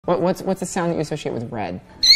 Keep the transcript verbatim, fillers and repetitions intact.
What, what's, what's the sound that you associate with red?